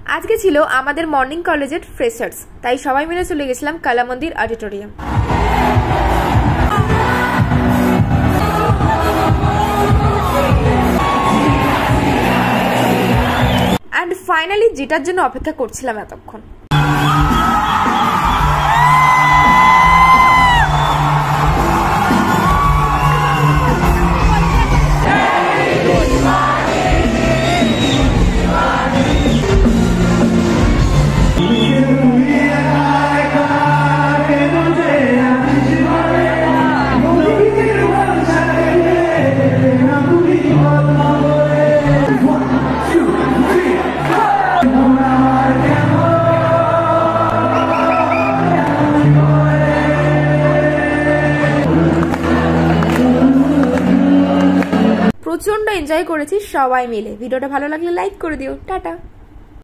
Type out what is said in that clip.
আজকে ছিল আমাদের মর্নিং কলেজের ফ্রেশার্স, তাই সবাই মিলে চলে গেছিলাম কালা মন্দির অডিটোরিয়াম। অ্যান্ড ফাইনালি যেটার জন্য অপেক্ষা করছিলাম এতক্ষণ। প্রচন্ড এনজয় করেছি সবাই মিলে। ভিডিওটা ভালো লাগলে লাইক করে দিও। টাটা।